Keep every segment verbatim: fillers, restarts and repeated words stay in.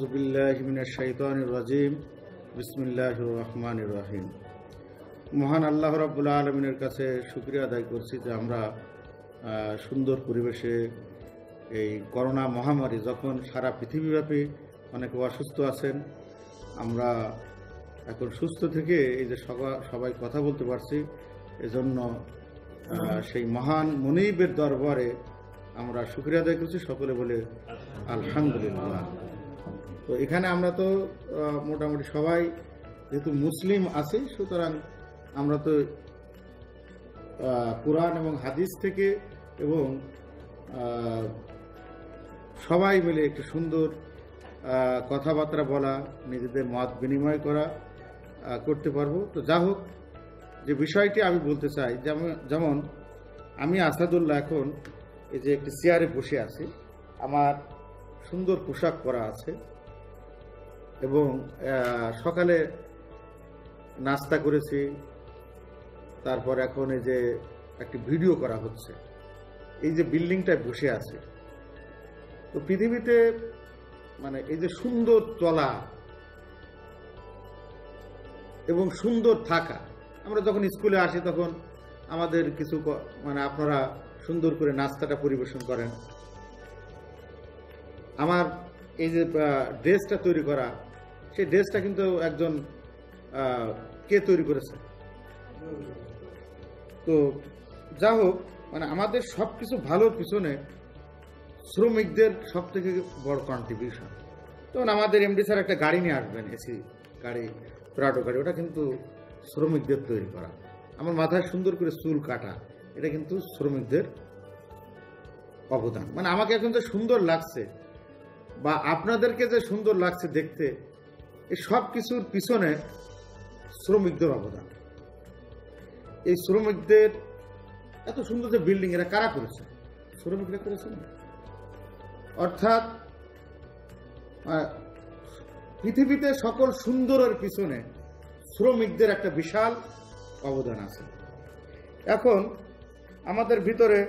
আউযু বিল্লাহি মিনাশ শাইতানির রাজিম বিসমিল্লাহির রহমানির রহিম। মহান আল্লাহ রাব্বুল আলামিনের কাছে শুকরিয়া আদায় করছি যে আমরা সুন্দর পরিবেশে এই করোনা মহামারী যখন সারা পৃথিবীব্যাপী অনেকে অসুস্থ আছেন, আমরা এখন সুস্থ থেকে এই যে সবাই কথা বলতে পারছি, এজন্য সেই মহান মুনিবের দরবারে আমরা শুকরিয়া আদায় করছি। সকলে বলে আলহামদুলিল্লাহ। তো এখানে আমরা তো মোটামুটি সবাই যেহেতু মুসলিম আছি, সুতরাং আমরা তো কুরআন এবং হাদিস থেকে এবং সবাই মিলে একটু সুন্দর কথাবার্তা বলা, নিজেদের মত বিনিময় করা করতে পারবো। তো যা হোক, যে বিষয়টি আমি বলতে চাই, যেমন যেমন আমি আসাদুল্লাহ এখন এই যে একটি চেয়ারে বসে আছি, আমার সুন্দর পোশাক পরা আছে এবং সকালে নাস্তা করেছি, তারপর এখন এই যে একটি ভিডিও করা হচ্ছে, এই যে বিল্ডিংটায় বসে আছে। তো পৃথিবীতে মানে এই যে সুন্দর চলা এবং সুন্দর থাকা, আমরা যখন স্কুলে আসি তখন আমাদের কিছু মানে আপনারা সুন্দর করে নাস্তাটা পরিবেশন করেন। আমার এই যে ড্রেসটা তৈরি করা, সেই ড্রেসটা কিন্তু একজন কে তৈরি করেছে। তো যা হোক, মানে আমাদের সব কিছু ভালোর পিছনে শ্রমিকদের সব থেকে বড় কন্ট্রিবিউশন। যেমন আমাদের এমডি স্যার একটা গাড়ি নিয়ে আসবেন, এসি গাড়ি, প্রাডো গাড়ি, ওটা কিন্তু শ্রমিকদের তৈরি করা। আমার মাথায় সুন্দর করে চুল কাটা, এটা কিন্তু শ্রমিকদের অবদান। মানে আমাকে এখন যে সুন্দর লাগছে বা আপনাদেরকে যে সুন্দর লাগছে দেখতে, এই সব কিছুর পিছনে শ্রমিকদের অবদান। এই শ্রমিকদের এত সুন্দর যে বিল্ডিং, এরা কারা করেছে? শ্রমিকরা করেছে। অর্থাৎ পৃথিবীতে সকল সুন্দরের পিছনে শ্রমিকদের একটা বিশাল অবদান আছে। এখন আমাদের ভিতরে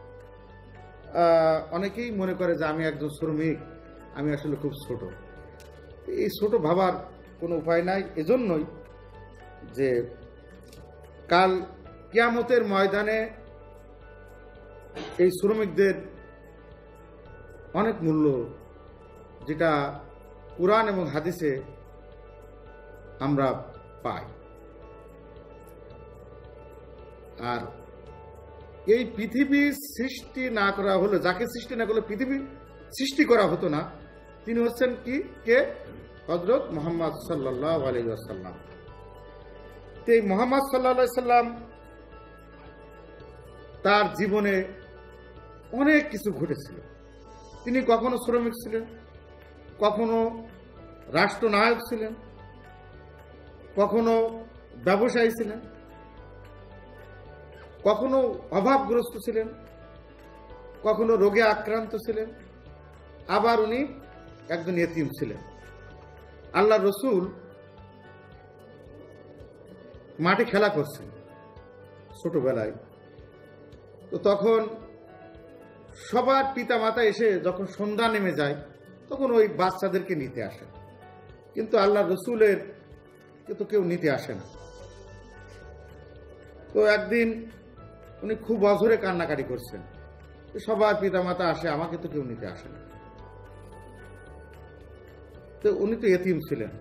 অনেকেই মনে করে যে আমি একজন শ্রমিক, আমি আসলে খুব ছোট। এই ছোট ভাবার কোনো উপায় নাই। এজন্যই যে কাল কিয়ামতের ময়দানে এই শ্রমিকদের অনেক মূল্য, যেটা কুরআন এবং হাদিসে আমরা পাই। আর এই পৃথিবী সৃষ্টি না করা হলে, যাকে সৃষ্টি না করলে পৃথিবী সৃষ্টি করা হতো না, তিনি হচ্ছেন কি কে? হযরত মুহাম্মদ সাল্লাল্লাহু আলাইহি ওয়াসাল্লাম। তো এই মুহাম্মদ সাল্লাল্লাহু আলাইহি ওয়াসাল্লাম তার জীবনে অনেক কিছু ঘটেছিল। তিনি কখনো শ্রমিক ছিলেন, কখনো রাষ্ট্রনায়ক ছিলেন, কখনো ব্যবসায়ী ছিলেন, কখনো অভাবগ্রস্ত ছিলেন, কখনো রোগে আক্রান্ত ছিলেন, আবার উনি একজন ইয়েতিম ছিলেন। আল্লাহ রসুল মাঠে খেলা করছেন ছোটবেলায়। তো তখন সবার পিতা মাতা এসে যখন সন্ধ্যা নেমে যায়, তখন ওই বাচ্চাদেরকে নিতে আসে, কিন্তু আল্লাহ রসুলের তো কেউ নিতে আসে না। তো একদিন উনি খুব অঝরে কান্নাকাটি করছেন, সবার পিতা মাতা আসে, আমাকে তো কেউ নিতে আসে না। তো উনি তো ইয়েতিম ছিলেন।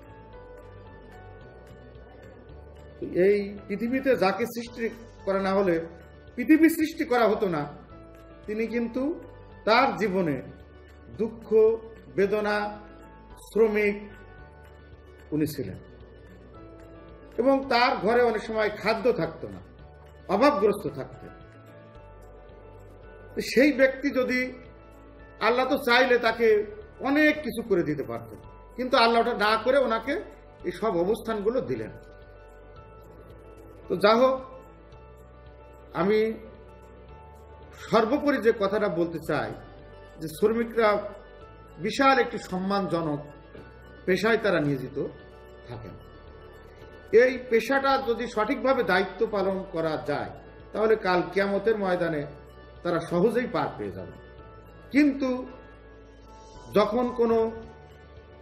এই পৃথিবীতে যাকে সৃষ্টি করা না হলে পৃথিবী সৃষ্টি করা হতো না, তিনি কিন্তু তার জীবনে দুঃখ, বেদনা, শ্রমিক উনি ছিলেন। এবং তার ঘরে অনেক সময় খাদ্য থাকতো না, অভাবগ্রস্ত থাকতেন। সেই ব্যক্তি যদি, আল্লাহ তো চাইলে তাকে অনেক কিছু করে দিতে পারতেন, কিন্তু আল্লাহ ওটা না করে ওনাকে এই সব অবস্থানগুলো দিলেন। তো যা হোক, আমি সর্বোপরি যে কথাটা বলতে চাই, যে শ্রমিকরা বিশাল একটি সম্মানজনক পেশায় তারা নিয়োজিত থাকেন। এই পেশাটা যদি সঠিকভাবে দায়িত্ব পালন করা যায়, তাহলে কাল কিয়ামতের ময়দানে তারা সহজেই পার পেয়ে যাবে। কিন্তু যখন কোনো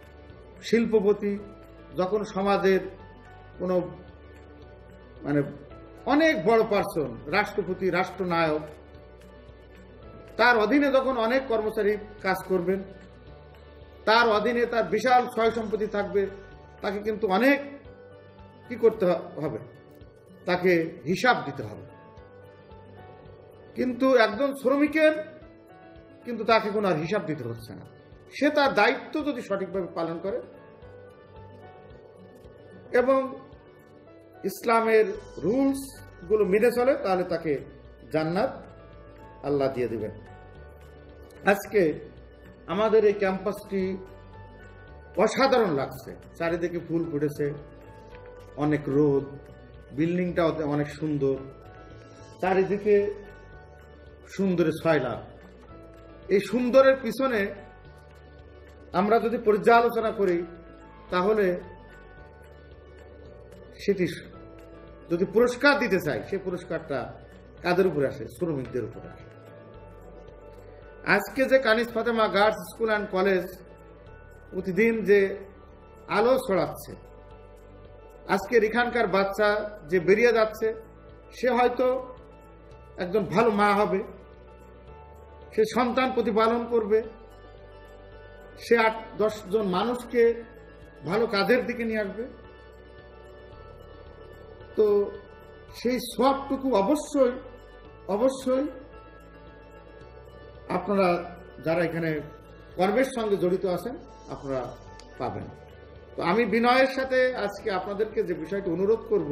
শিল্পপতি, যখন সমাজের কোনো মানে অনেক বড় পার্সন, রাষ্ট্রপতি, রাষ্ট্রনায়ক, তার অধীনে যখন অনেক কর্মচারী কাজ করবেন, তার অধীনে তার বিশাল সয় সম্পত্তি থাকবে, তাকে কিন্তু অনেক কি করতে হবে, তাকে হিসাব দিতে হবে। কিন্তু একজন শ্রমিকের কিন্তু তাকে কোনো আর হিসাব দিতে হচ্ছে না। সে তার দায়িত্ব যদি সঠিকভাবে পালন করে এবং ইসলামের রুলস গুলো মেনে চলে, তাহলে তাকে জান্নাত আল্লাহ দিয়ে দিবেন। আজকে আমাদের এই ক্যাম্পাসটি অসাধারণ লাগছে, চারিদিকে ফুল ফুটেছে, অনেক রোদ, বিল্ডিংটা অনেক সুন্দর, চারিদিকে সুন্দরের ছয়লা। এই সুন্দরের পিছনে আমরা যদি পর্যালোচনা করি, তাহলে সেটি যদি পুরস্কার দিতে চাই, সেই পুরস্কারটা কাদের উপরে আসে? শ্রমিকদের উপরে আসে। আজকে যে Kaniz Fatema girls school and college প্রতিদিন যে আলো ছড়াচ্ছে, আজকের এখানকার বাচ্চা যে বেরিয়ে যাচ্ছে, সে হয়তো একজন ভালো মা হবে, সে সন্তান প্রতিপালন করবে, সে আট দশ জন মানুষকে ভালো কাজের দিকে নিয়ে আসবে। তো সেই সবটুকু অবশ্যই অবশ্যই আপনারা যারা এখানে কর্মের সঙ্গে জড়িত আছেন আপনারা পাবেন। তো আমি বিনয়ের সাথে আজকে আপনাদেরকে যে বিষয়টি অনুরোধ করব,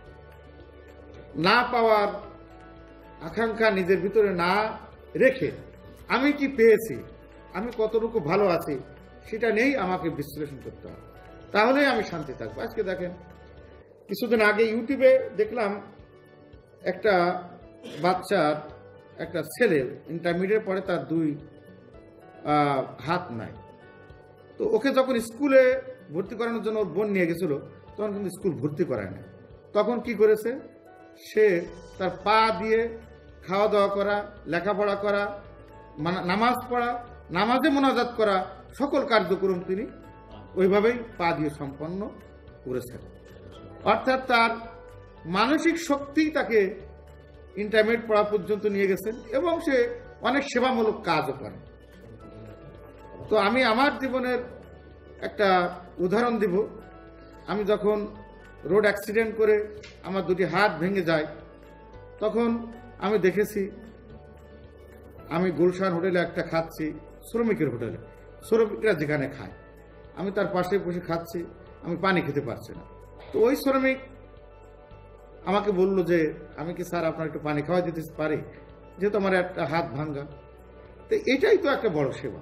না পাওয়ার আকাঙ্ক্ষা নিজের ভিতরে না রেখে আমি কি পেয়েছি, আমি কতটুকু ভালো আছি, সেটা নিয়েই আমাকে বিশ্লেষণ করতে হবে, তাহলেই আমি শান্তি থাকবো। আজকে দেখেন, কিছুদিন আগে ইউটিউবে দেখলাম একটা বাচ্চার, একটা ছেলের ইন্টারমিডিয়েট পরে তার দুই হাত নাই। তো ওকে যখন স্কুলে ভর্তি করানোর জন্য ওর বোন নিয়ে গেছিল, তখন কিন্তু স্কুল ভর্তি করায় না। তখন কি করেছে, সে তার পা দিয়ে খাওয়া দাওয়া করা, লেখাপড়া করা, নামাজ পড়া, নামাজে মোনাজাত করা, সকল কার্যক্রম তিনি ওইভাবেই পা দিয়ে সম্পন্ন করেছেন। অর্থাৎ তার মানসিক শক্তি তাকে ইন্টারমিডিয়েট পড়া পর্যন্ত নিয়ে গেছেন এবং সে অনেক সেবামূলক কাজও করে। তো আমি আমার জীবনের একটা উদাহরণ দিব। আমি যখন রোড অ্যাক্সিডেন্ট করে আমার দুটি হাত ভেঙে যায়, তখন আমি দেখেছি আমি গুলশান হোটেলে একটা খাচ্ছি, শ্রমিকের হোটেলে, শ্রমিকরা যেখানে খায়, আমি তার পাশে বসে খাচ্ছি, আমি পানি খেতে পারছি না। তো ওই শ্রমিক আমাকে বলল যে আমি কি স্যার আপনার একটু পানি খাওয়া দিতে পারি, যেহেতু আমার একটা হাত ভাঙ্গা। তো এটাই তো একটা বড় সেবা।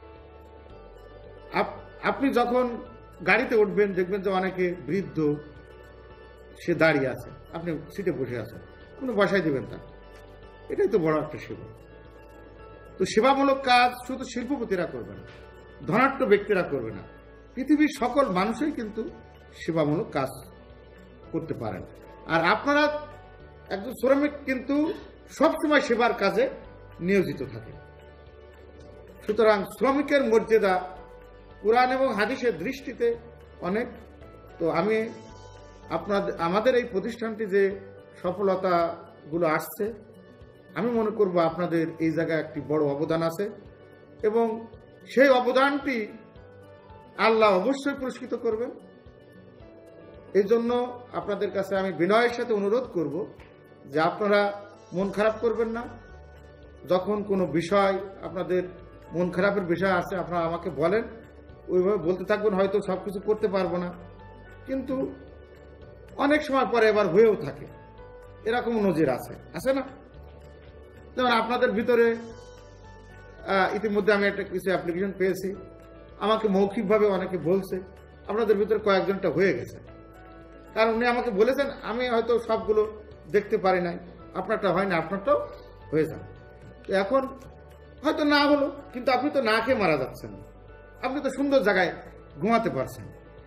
আপনি যখন গাড়িতে উঠবেন, দেখবেন যে অনেকে বৃদ্ধ, সে দাঁড়িয়ে আছে, আপনি সিটে বসে আছেন, আপনি বসাই দেবেন তার, এটাই তো বড় একটা সেবা। তো সেবামূলক কাজ শুধু শিল্পপতিরা করবে না, ধনাঢ্য ব্যক্তিরা করবে না, পৃথিবীর সকল মানুষই কিন্তু সেবামূলক কাজ করতে পারেন। আর আপনারা একজন শ্রমিক কিন্তু সবসময় সেবার কাজে নিয়োজিত থাকে। সুতরাং শ্রমিকের মর্যাদা কুরআন এবং হাদিসের দৃষ্টিতে অনেক। তো আমি আপনাদের আমাদের এই প্রতিষ্ঠানটি যে সফলতাগুলো আসছে, আমি মনে করব আপনাদের এই জায়গায় একটি বড় অবদান আছে এবং সেই অবদানটি আল্লাহ অবশ্যই পুরস্কৃত করবেন। এই জন্য আপনাদের কাছে আমি বিনয়ের সাথে অনুরোধ করব যে আপনারা মন খারাপ করবেন না। যখন কোনো বিষয় আপনাদের মন খারাপের বিষয় আছে, আপনারা আমাকে বলেন, ওইভাবে বলতে থাকবেন। হয়তো সব কিছু করতে পারবো না, কিন্তু অনেক সময় পরে এবার হয়েও থাকে, এরকম নজির আছে, আছে না? যেমন আপনাদের ভিতরে ইতিমধ্যে আমি একটা কিছু অ্যাপ্লিকেশন পেয়েছি, আমাকে মৌখিকভাবে অনেকে বলছে, আপনাদের ভিতরে কয়েকজনটা হয়ে গেছে, কারণ উনি আমাকে বলেছেন, আমি হয়তো সবগুলো দেখতে পারি নাই, আপনারটা হয় না, আপনারটাও হয়ে যাবে। তো এখন হয়তো না হলো, কিন্তু আপনি তো না খেয়ে মারা যাচ্ছেন, আপনি তো সুন্দর জায়গায় ঘুমাতে পারছেন।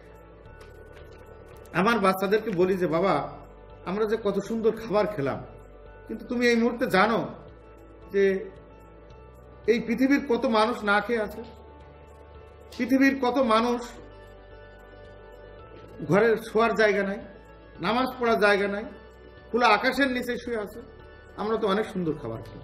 আমার বাচ্চাদেরকে বলি যে বাবা, আমরা যে কত সুন্দর খাবার খেলাম, কিন্তু তুমি এই মুহূর্তে জানো যে এই পৃথিবীর কত মানুষ না খেয়ে আছে, পৃথিবীর কত মানুষ ঘরের শোয়ার জায়গা নাই, নামাজ পড়ার জায়গা নাই, খোলা আকাশের নিচে শুয়ে আছে। আমরা তো অনেক সুন্দর খাবার খাই।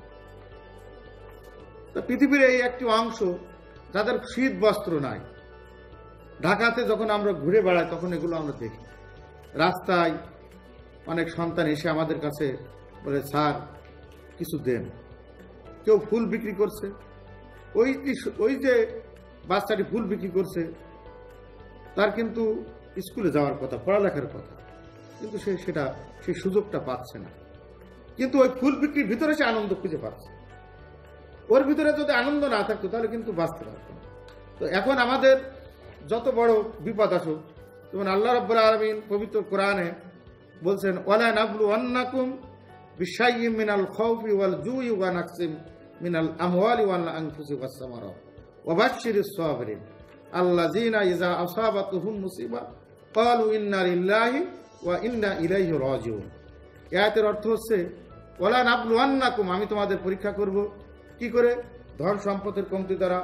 তা পৃথিবীর এই একটি অংশ যাদের শীত বস্ত্র নাই, ঢাকাতে যখন আমরা ঘুরে বেড়াই তখন এগুলো আমরা দেখি। রাস্তায় অনেক সন্তান এসে আমাদের কাছে বলে, স্যার কিছু দেন। কেউ ফুল বিক্রি করছে, ওই ওই যে বাচ্চাটি ফুল বিক্রি করছে তার কিন্তু স্কুলে যাওয়ার কথা, পড়ালেখার কথা, কিন্তু সে সেটা সেই সুযোগটা পাচ্ছে না। কিন্তু ওই ফুল বিক্রির ভিতরে সে আনন্দ খুঁজে পাচ্ছে। ওর ভিতরে যদি আনন্দ না থাকতো তাহলে কিন্তু বাঁচতে পারত না। তো এখন আমাদের যত বড় বিপদ আসুক, যেমন আল্লাহ রাব্বুল আলামিন পবিত্র কোরআনে বলছেন, ওয়ালা নাবলু আন্নাকুম বিশাইয়্যিম মিনাল খাউফি ওয়াল জুই ওয়া নাকসিম মিনাল আমওয়ালি ওয়াল আনফুসি ওয়াস সামারাত ওয়া বাশশিরিস সাবিরিন আল্লাযীনা ইযা আসাবাতুহুম মুসিবা ক্বালু ইন্না লিল্লাহি ওয়া ইন্না ইলাইহি রাজিউন। এই আয়াতের অর্থ হচ্ছে, ওয়ালা নাবলু আন্নাকুম, আমি তোমাদের পরীক্ষা করব। কি করে? ধন সম্পদের কমতি দ্বারা,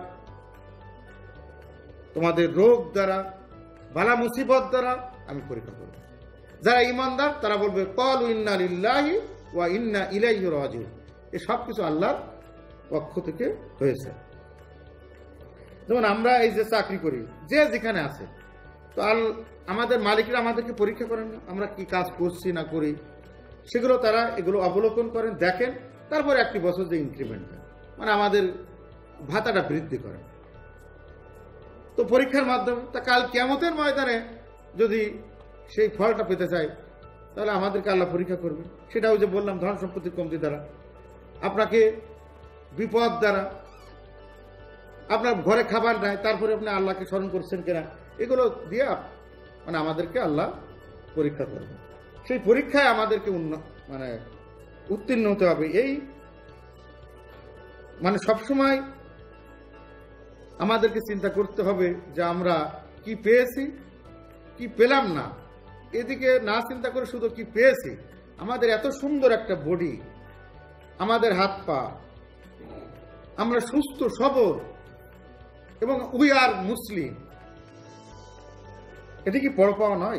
তোমাদের রোগ দ্বারা, বালা মুসিবত দ্বারা আমি পরীক্ষা করব। যারা ঈমানদার তারা বলবে ক্বালু ইন্না লিল্লাহি ওয়া ইন্না ইলাইহি রাজিউন। এই সব কিছু আল্লাহর পক্ষ থেকে হয়েছে। যেমন আমরা এই যে চাকরি করি, যে যেখানে আছে, তো আল আমাদের মালিকরা আমাদেরকে পরীক্ষা করেন না, আমরা কি কাজ করছি না করি, সেগুলো তারা এগুলো অবলোকন করেন, দেখেন, তারপরে একটি বছর যে ইনক্রিমেন্ট দেন, মানে আমাদের ভাতাটা বৃদ্ধি করেন। তো পরীক্ষার মাধ্যমে তা কাল কিয়ামতের ময়দানে যদি সেই ফলটা পেতে চাই তাহলে আমাদেরকে আল্লাহ পরীক্ষা করবে। সেটাও যে বললাম, ধন সম্পত্তির কমতি দ্বারা, আপনাকে বিপদ দ্বারা, আপনার ঘরে খাবার নাই তারপরে আপনি আল্লাহকে স্মরণ করছেন কিনা, এগুলো দিয়ে মানে আমাদেরকে আল্লাহ পরীক্ষা করবে। সেই পরীক্ষায় আমাদেরকে মানে উত্তীর্ণ হতে হবে। এই মানে সবসময় আমাদেরকে চিন্তা করতে হবে যে আমরা কি পেয়েছি, কি পেলাম না, এদিকে না চিন্তা করে শুধু কি পেয়েছি। আমাদের এত সুন্দর একটা বডি, আমাদের হাত পা, আমরা সুস্থ সবল এবং উই আর মুসলিম, এটি কি বড় পাওয়া নয়?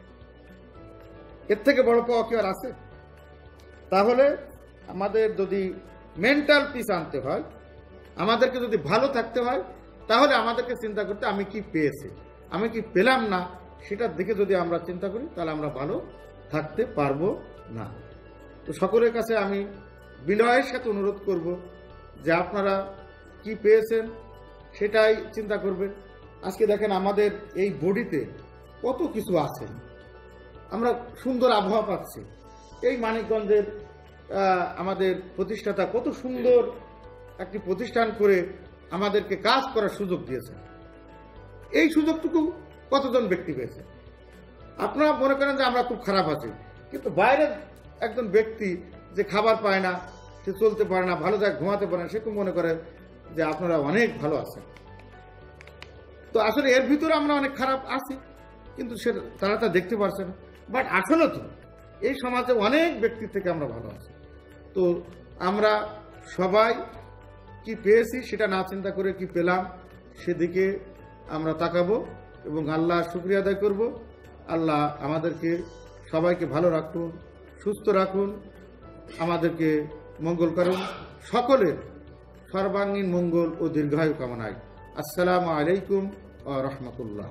এর থেকে বড় পাওয়া কি আর আছে? তাহলে আমাদের যদি মেন্টাল পিস আনতে হয়, আমাদেরকে যদি ভালো থাকতে হয়, তাহলে আমাদেরকে চিন্তা করতে আমি কি পেয়েছি, আমি কি পেলাম না, সেটার দিকে যদি আমরা চিন্তা করি তাহলে আমরা ভালো থাকতে পারবো না। তো সকলের কাছে আমি বিনয়ের সাথে অনুরোধ করব যে আপনারা কি পেয়েছেন সেটাই চিন্তা করবেন। আজকে দেখেন আমাদের এই বডিতে কত কিছু আছে, আমরা সুন্দর আবহাওয়া পাচ্ছি। এই মানিকগঞ্জের আমাদের প্রতিষ্ঠাতা কত সুন্দর একটি প্রতিষ্ঠান করে আমাদেরকে কাজ করার সুযোগ দিয়েছে। এই সুযোগটুকু কতজন ব্যক্তি পেয়েছে? আপনারা মনে করেন যে আমরা খুব খারাপ আছি, কিন্তু বাইরের একজন ব্যক্তি যে খাবার পায় না, সে চলতে পারে না, ভালো জায়গায় ঘুমাতে পারে না, সে খুব মনে করে যে আপনারা অনেক ভালো আছেন। তো আসলে এর ভিতরে আমরা অনেক খারাপ আছি, কিন্তু সে তারা তা দেখতে পারছে না। বাট আসলে তো এই সমাজে অনেক ব্যক্তির থেকে আমরা ভালো আছি। তো আমরা সবাই কি পেয়েছি সেটা না চিন্তা করে কি পেলাম সেদিকে আমরা তাকাবো এবং আল্লাহ শুকরিয়া আদায় করব। আল্লাহ আমাদেরকে সবাইকে ভালো রাখুন, সুস্থ রাখুন, আমাদেরকে মঙ্গল করুন। সকলের সর্বাঙ্গীন মঙ্গল ও দীর্ঘায়ু কামনায়। আসসালামু আলাইকুম ওয়া রাহমাতুল্লাহ।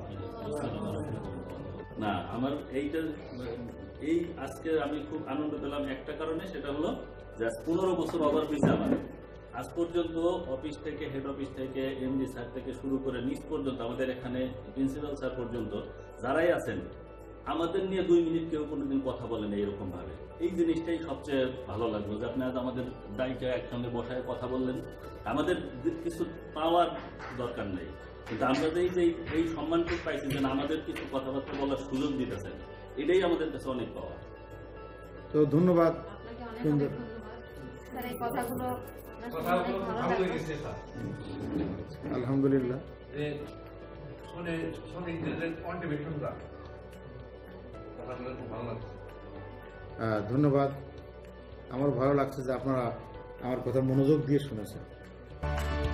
না, আমার এইটা এই আজকে আমি খুব আনন্দ পেলাম একটা কারণে, সেটা হলো যে পনেরো বছর ওভার হয়েছে আমার। আজ পর্যন্ত অফিস থেকে, হেড অফিস থেকে, এমডি স্যার থেকে শুরু করে নিচ পর্যন্ত, আমাদের এখানে প্রিন্সিপাল স্যার পর্যন্ত যারাই আছেন, আমাদের নিয়ে দুই মিনিট কেউ কোনোদিন কথা বলেন এরকম ভাবে। এই জিনিসটাই সবচেয়ে ভালো লাগলো যে আপনি আজ আমাদের দায়িত্বে একসঙ্গে বসায় কথা বললেন। আমাদের কিছু পাওয়ার দরকার নেই, কিন্তু আমরা যে এই সম্মানটুকু পাইছি যে আমাদের কিছু কথাবার্তা বলার সুযোগ দিতেছেন, এটাই আমাদের কাছে অনেক পাওয়া। তো ধন্যবাদ। আলহামদুলিল্লাহ। ধন্যবাদ। আমার ভালো লাগছে যে আপনারা আমার কথা মনোযোগ দিয়ে শুনেছেন।